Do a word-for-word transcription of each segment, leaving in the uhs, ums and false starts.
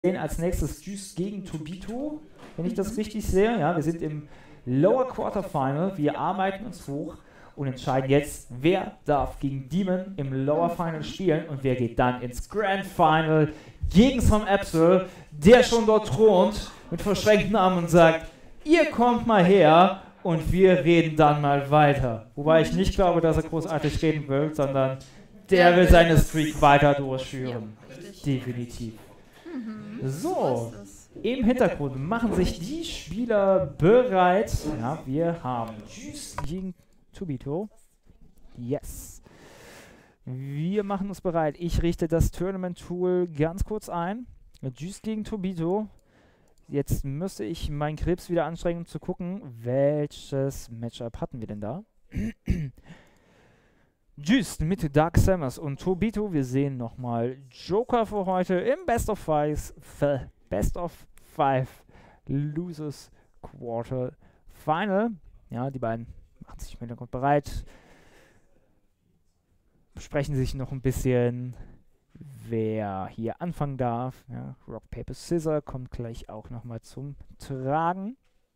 Als nächstes Juice gegen Tobito, wenn ich das richtig sehe. Ja, wir sind im Lower Quarterfinal. Wir arbeiten uns hoch und entscheiden jetzt, wer darf gegen Demon im Lower Final spielen und wer geht dann ins Grand Final gegen Sam Absol, der schon dort thront mit verschränkten Armen und sagt, ihr kommt mal her und wir reden dann mal weiter. Wobei ich nicht glaube, dass er großartig reden will, sondern der will seine Streak weiter durchführen. Definitiv. So, im Hintergrund machen sich die Spieler bereit. Ja, wir haben Juice gegen Tobito. Yes. Wir machen uns bereit. Ich richte das Tournament-Tool ganz kurz ein. Juice gegen Tobito. Jetzt müsste ich meinen Krebs wieder anstrengen, um zu gucken, welches Matchup hatten wir denn da. Juice mit Dark Samus und Tobito. Wir sehen nochmal Joker für heute im Best of Five, Best of Five Losers Quarter Final. Ja, die beiden machen sich im Hintergrund bereit. Besprechen sich noch ein bisschen, wer hier anfangen darf. Ja, Rock, Paper, Scissor kommt gleich auch nochmal zum Tragen.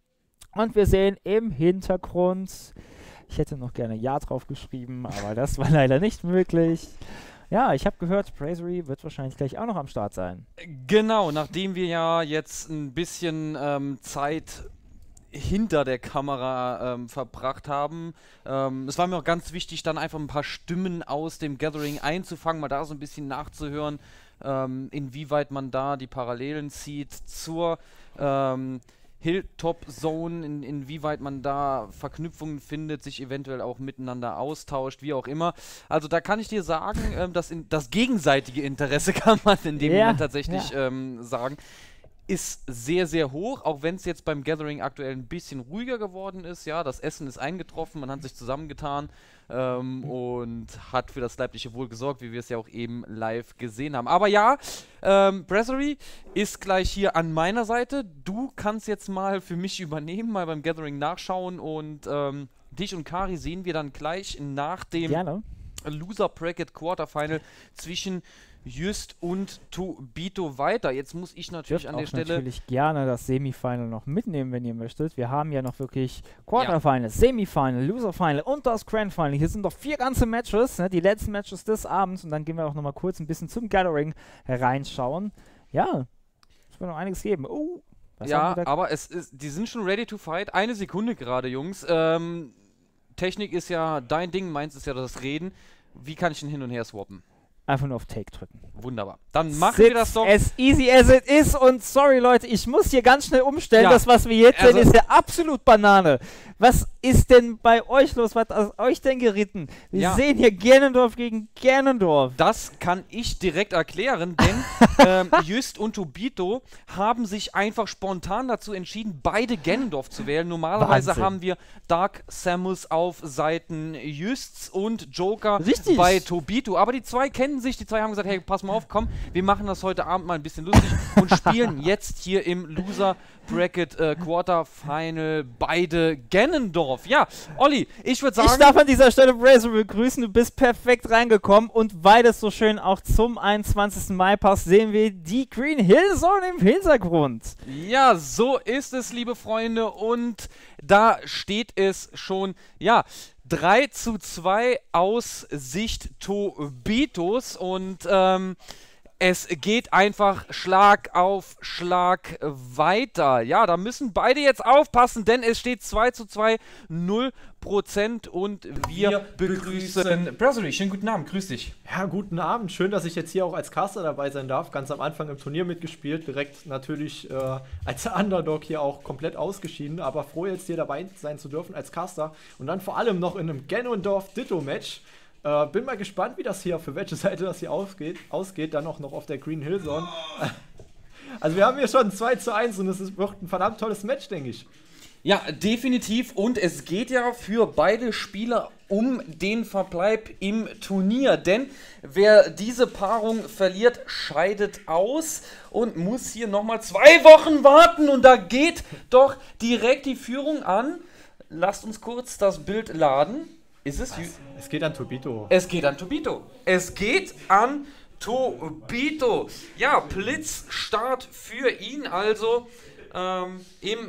Und wir sehen im Hintergrund, ich hätte noch gerne Ja drauf geschrieben, aber das war leider nicht möglich. Ja, ich habe gehört, Brazery wird wahrscheinlich gleich auch noch am Start sein. Genau, nachdem wir ja jetzt ein bisschen ähm, Zeit hinter der Kamera ähm, verbracht haben. Ähm, es war mir auch ganz wichtig, dann einfach ein paar Stimmen aus dem Gathering einzufangen, mal da so ein bisschen nachzuhören, ähm, inwieweit man da die Parallelen zieht zur ähm, Hilltop-Zone, in, inwieweit man da Verknüpfungen findet, sich eventuell auch miteinander austauscht, wie auch immer. Also da kann ich dir sagen, ähm, dass in, das gegenseitige Interesse, kann man in dem ja, Moment tatsächlich ja. ähm, sagen, ist sehr, sehr hoch, auch wenn es jetzt beim Gathering aktuell ein bisschen ruhiger geworden ist. Ja, das Essen ist eingetroffen, man hat sich zusammengetan ähm, mhm. und hat für das leibliche Wohl gesorgt, wie wir es ja auch eben live gesehen haben. Aber ja, ähm, Brazery ist gleich hier an meiner Seite. Du kannst jetzt mal für mich übernehmen, mal beim Gathering nachschauen und ähm, dich und Kari sehen wir dann gleich nach dem Gerne. Loser Bracket Quarterfinal zwischen Just und Tobito weiter. Jetzt muss ich natürlich Dürft an der auch Stelle natürlich gerne das Semifinal noch mitnehmen, wenn ihr möchtet. Wir haben ja noch wirklich Quarterfinal, ja. Semifinal, Loserfinal und das Grand Final. Hier sind noch vier ganze Matches, ne, die letzten Matches des Abends und dann gehen wir auch noch mal kurz ein bisschen zum Gathering hereinschauen. Ja, es wird noch einiges geben. Oh, was ja, aber es ist, die sind schon ready to fight. Eine Sekunde gerade, Jungs. Ähm, Technik ist ja dein Ding, meins ist ja das Reden. Wie kann ich denn hin und her swappen? Einfach nur auf Take drücken. Wunderbar. Dann machen Sitz wir das doch. As easy as it is. Und sorry, Leute, ich muss hier ganz schnell umstellen. Ja. Das, was wir jetzt also sehen, ist ja absolut Banane. Was ist denn bei euch los? Was ist euch denn geritten? Wir ja. sehen hier Gernendorf gegen Gernendorf. Das kann ich direkt erklären, denn ähm, Just und Tobito haben sich einfach spontan dazu entschieden, beide Gernendorf zu wählen. Normalerweise Wahnsinn. Haben wir Dark Samus auf Seiten Justs und Joker Richtig. Bei Tobito. Aber die zwei kennen sich, die zwei haben gesagt, hey, pass mal auf, komm, wir machen das heute Abend mal ein bisschen lustig und spielen jetzt hier im Loser Bracket äh, Quarterfinal beide Gernendorf. Ja, Olli, ich würde sagen... Ich darf an dieser Stelle Brazer begrüßen, du bist perfekt reingekommen und weil das so schön auch zum einundzwanzigsten Mai passt, sehen wir die Green Hill Zone im Hintergrund. Ja, so ist es, liebe Freunde, und da steht es schon, ja, drei zu zwei aus Sicht Tobitos und ähm, es geht einfach Schlag auf Schlag weiter. Ja, da müssen beide jetzt aufpassen, denn es steht zwei zu zwei, null Prozent und wir, wir begrüßen Brazery. Schönen guten Abend, grüß dich. Ja, guten Abend. Schön, dass ich jetzt hier auch als Caster dabei sein darf. Ganz am Anfang im Turnier mitgespielt, direkt natürlich äh, als Underdog hier auch komplett ausgeschieden, aber froh jetzt hier dabei sein zu dürfen als Caster und dann vor allem noch in einem Gernendorf-Ditto-Match. Äh, bin mal gespannt, wie das hier, für welche Seite das hier ausgeht, ausgeht dann auch noch auf der Green Hill Zone. Also wir haben hier schon zwei zu eins und es wird ein verdammt tolles Match, denke ich. Ja, definitiv, und es geht ja für beide Spieler um den Verbleib im Turnier, denn wer diese Paarung verliert, scheidet aus und muss hier nochmal zwei Wochen warten und da geht doch direkt die Führung an. Lasst uns kurz das Bild laden. Ist es? Es geht an Tobito. Es geht an Tobito. Es geht an Tobito. Ja, Blitzstart für ihn also ähm, im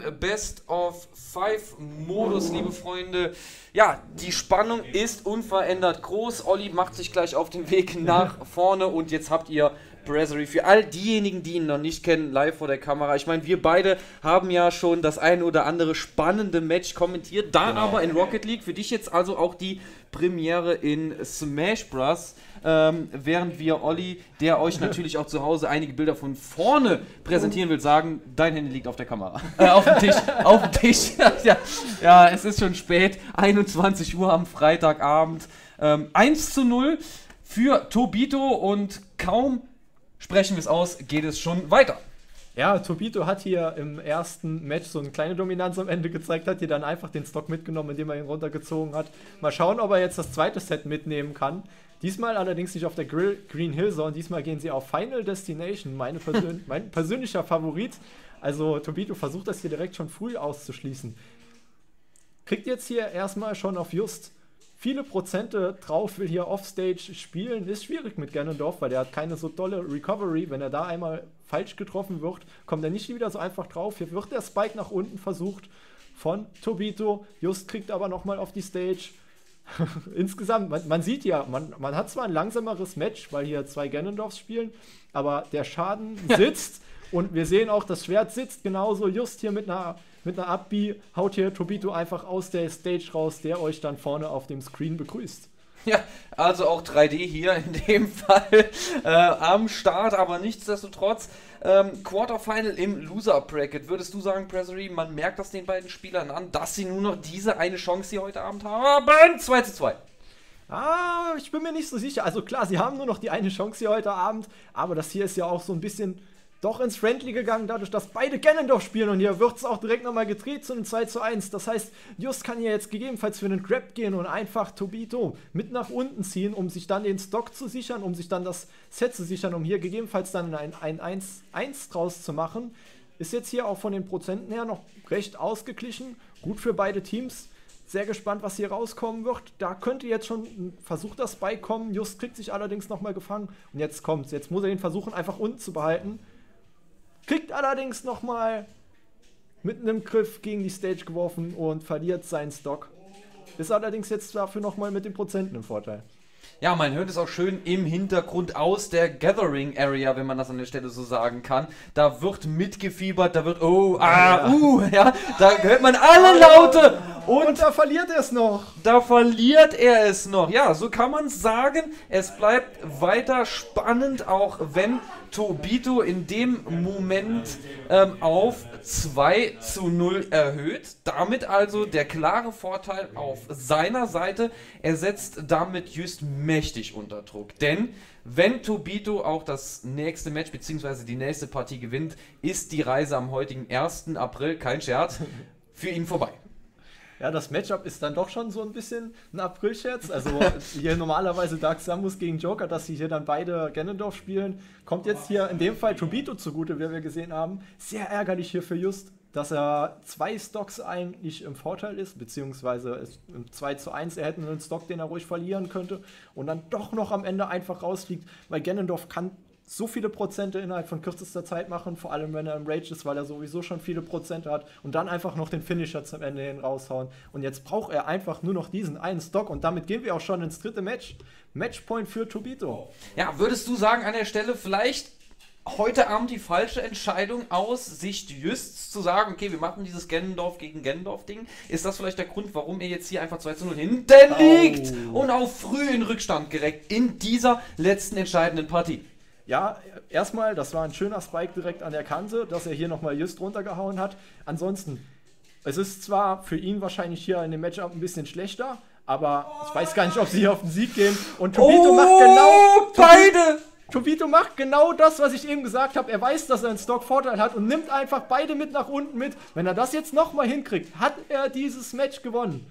Best-of-Five-Modus, liebe Freunde. Ja, die Spannung ist unverändert groß. Olli macht sich gleich auf den Weg nach vorne und jetzt habt ihr Brasserie. Für all diejenigen, die ihn noch nicht kennen, live vor der Kamera. Ich meine, wir beide haben ja schon das ein oder andere spannende Match kommentiert, da genau. aber in Rocket League. Für dich jetzt also auch die Premiere in Smash Bros. Ähm, während wir Olli, der euch natürlich auch zu Hause einige Bilder von vorne präsentieren will, sagen, dein Handy liegt auf der Kamera. Äh, auf dem Tisch. auf dem Tisch. ja, ja, es ist schon spät. einundzwanzig Uhr am Freitagabend. Ähm, eins zu null für Tobito und kaum sprechen wir es aus, geht es schon weiter. Ja, Tobito hat hier im ersten Match so eine kleine Dominanz am Ende gezeigt, hat hier dann einfach den Stock mitgenommen, indem er ihn runtergezogen hat. Mal schauen, ob er jetzt das zweite Set mitnehmen kann. Diesmal allerdings nicht auf der Grill Green Hill Zone, diesmal gehen sie auf Final Destination, meine Persön mein persönlicher Favorit. Also Tobito versucht das hier direkt schon früh auszuschließen. Kriegt jetzt hier erstmal schon auf Just viele Prozente drauf, will hier Offstage spielen, ist schwierig mit Ganondorf, weil der hat keine so dolle Recovery. Wenn er da einmal falsch getroffen wird, kommt er nicht wieder so einfach drauf. Hier wird der Spike nach unten versucht von Tobito. Just kriegt aber nochmal auf die Stage. Insgesamt, man, man sieht ja, man, man hat zwar ein langsameres Match, weil hier zwei Ganondorfs spielen, aber der Schaden sitzt und wir sehen auch, das Schwert sitzt genauso. Just hier mit einer Mit einer Up-B haut hier Tobito einfach aus der Stage raus, der euch dann vorne auf dem Screen begrüßt. Ja, also auch drei D hier in dem Fall äh, am Start, aber nichtsdestotrotz ähm, Quarterfinal im Loser-Bracket. Würdest du sagen, Brasserie, man merkt das den beiden Spielern an, dass sie nur noch diese eine Chance hier heute Abend haben? zwei zu zwei. Ah, ich bin mir nicht so sicher. Also klar, sie haben nur noch die eine Chance hier heute Abend, aber das hier ist ja auch so ein bisschen doch ins Friendly gegangen, dadurch, dass beide Ganondorf spielen und hier wird es auch direkt nochmal gedreht zu einem zwei zu eins. Das heißt, Just kann hier jetzt gegebenenfalls für einen Grab gehen und einfach Tobito mit nach unten ziehen, um sich dann den Stock zu sichern, um sich dann das Set zu sichern, um hier gegebenenfalls dann ein, ein eins eins draus zu machen. Ist jetzt hier auch von den Prozenten her noch recht ausgeglichen, gut für beide Teams. Sehr gespannt, was hier rauskommen wird. Da könnte jetzt schon ein versuchter Spike kommen. Just kriegt sich allerdings nochmal gefangen und jetzt kommt's. Jetzt muss er ihn versuchen, einfach unten zu behalten. Kriegt allerdings nochmal mit einem Griff gegen die Stage geworfen und verliert seinen Stock. Ist allerdings jetzt dafür nochmal mit den Prozenten im Vorteil. Ja, man hört es auch schön im Hintergrund aus der Gathering Area, wenn man das an der Stelle so sagen kann. Da wird mitgefiebert, da wird, oh, ah, uh, ja, da hört man alle Laute. Und, und da verliert er es noch. Da verliert er es noch. Ja, so kann man es sagen. Es bleibt weiter spannend, auch wenn Tobito in dem Moment ähm, auf zwei zu null erhöht. Damit also der klare Vorteil auf seiner Seite. Er setzt damit Just mächtig unter Druck. Denn wenn Tobito auch das nächste Match bzw. die nächste Partie gewinnt, ist die Reise am heutigen ersten April, kein Scherz, für ihn vorbei. Ja, das Matchup ist dann doch schon so ein bisschen ein April-Scherz. Also hier normalerweise Dark Samus gegen Joker, dass sie hier dann beide Ganondorf spielen, kommt jetzt hier in dem Fall Tobito zugute, wie wir gesehen haben. Sehr ärgerlich hier für Just, dass er zwei Stocks eigentlich im Vorteil ist, beziehungsweise im zwei zu eins, er hätte einen Stock, den er ruhig verlieren könnte und dann doch noch am Ende einfach rausfliegt, weil Ganondorf kann so viele Prozente innerhalb von kürzester Zeit machen, vor allem wenn er im Rage ist, weil er sowieso schon viele Prozente hat und dann einfach noch den Finisher zum Ende hin raushauen. Und jetzt braucht er einfach nur noch diesen einen Stock und damit gehen wir auch schon ins dritte Match. Matchpoint für Tobito. Ja, würdest du sagen an der Stelle vielleicht heute Abend die falsche Entscheidung aus Sicht Justs zu sagen, okay, wir machen dieses Ganondorf gegen Ganondorf-Ding? Ist das vielleicht der Grund, warum er jetzt hier einfach zwei zu null hinten liegt oh. und auch früh in Rückstand gerät in dieser letzten entscheidenden Partie? Ja, erstmal, das war ein schöner Spike direkt an der Kante, dass er hier nochmal Just runtergehauen hat. Ansonsten, es ist zwar für ihn wahrscheinlich hier in dem Matchup ein bisschen schlechter, aber ich weiß gar nicht, ob sie hier auf den Sieg gehen. Und Tobito oh, macht genau... beide! Tobito macht genau das, was ich eben gesagt habe. Er weiß, dass er einen Stock-Vorteil hat und nimmt einfach beide mit nach unten mit. Wenn er das jetzt nochmal hinkriegt, hat er dieses Match gewonnen.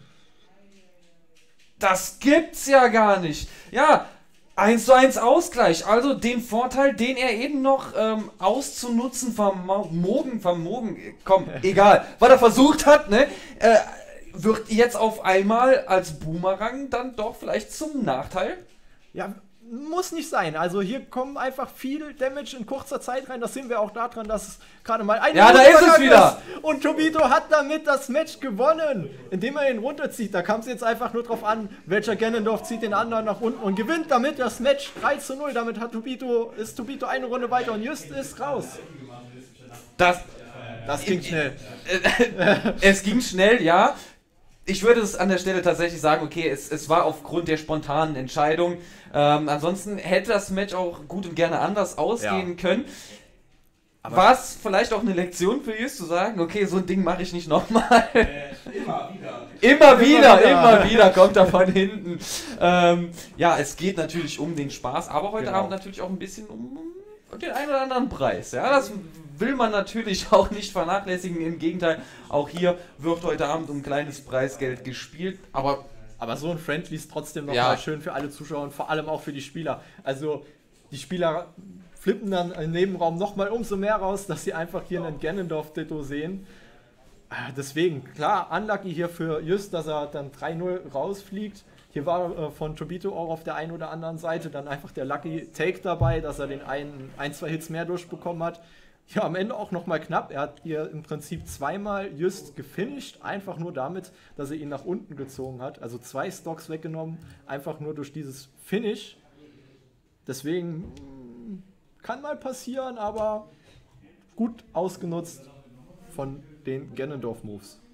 Das gibt's ja gar nicht. Ja, eins zu eins Ausgleich, also den Vorteil, den er eben noch ähm, auszunutzen vermogen, vermogen, komm, egal, was er versucht hat, ne, äh, wird jetzt auf einmal als Boomerang dann doch vielleicht zum Nachteil? Ja, muss nicht sein. Also hier kommen einfach viel Damage in kurzer Zeit rein. Das sehen wir auch daran, dass es gerade mal eine Ja, da ist es wieder. Ist. Und Tobito hat damit das Match gewonnen, indem er ihn runterzieht. Da kam es jetzt einfach nur drauf an, welcher Ganondorf zieht den anderen nach unten und gewinnt damit das Match drei zu null. Damit hat Tobito, ist Tobito eine Runde weiter und Just ist raus. Das, das ging schnell. Es ging schnell, ja. Ich würde es an der Stelle tatsächlich sagen, okay, es, es war aufgrund der spontanen Entscheidung. Ähm, ansonsten hätte das Match auch gut und gerne anders ausgehen ja. können. War es vielleicht auch eine Lektion für Just zu sagen, okay, so ein Ding mache ich nicht nochmal. Äh, immer wieder. Immer wieder, immer wieder kommt er von hinten. Ähm, ja, es geht natürlich um den Spaß, aber heute genau. Abend natürlich auch ein bisschen um den einen oder anderen Preis. Ja, das will man natürlich auch nicht vernachlässigen. Im Gegenteil, auch hier wird heute Abend um kleines Preisgeld gespielt. Aber, aber so ein Friendly ist trotzdem nochmal ja. schön für alle Zuschauer und vor allem auch für die Spieler. Also die Spieler flippen dann im Nebenraum nochmal umso mehr raus, dass sie einfach hier einen Ganondorf-Ditto sehen. Deswegen, klar, unlucky hier für Just, dass er dann drei null rausfliegt. Hier war äh, von Tobito auch auf der einen oder anderen Seite dann einfach der Lucky Take dabei, dass er den einen, ein, zwei Hits mehr durchbekommen hat. Ja, am Ende auch nochmal knapp. Er hat hier im Prinzip zweimal Just gefinisht, einfach nur damit, dass er ihn nach unten gezogen hat. Also zwei Stocks weggenommen, einfach nur durch dieses Finish. Deswegen kann mal passieren, aber gut ausgenutzt von den Ganondorf-Moves.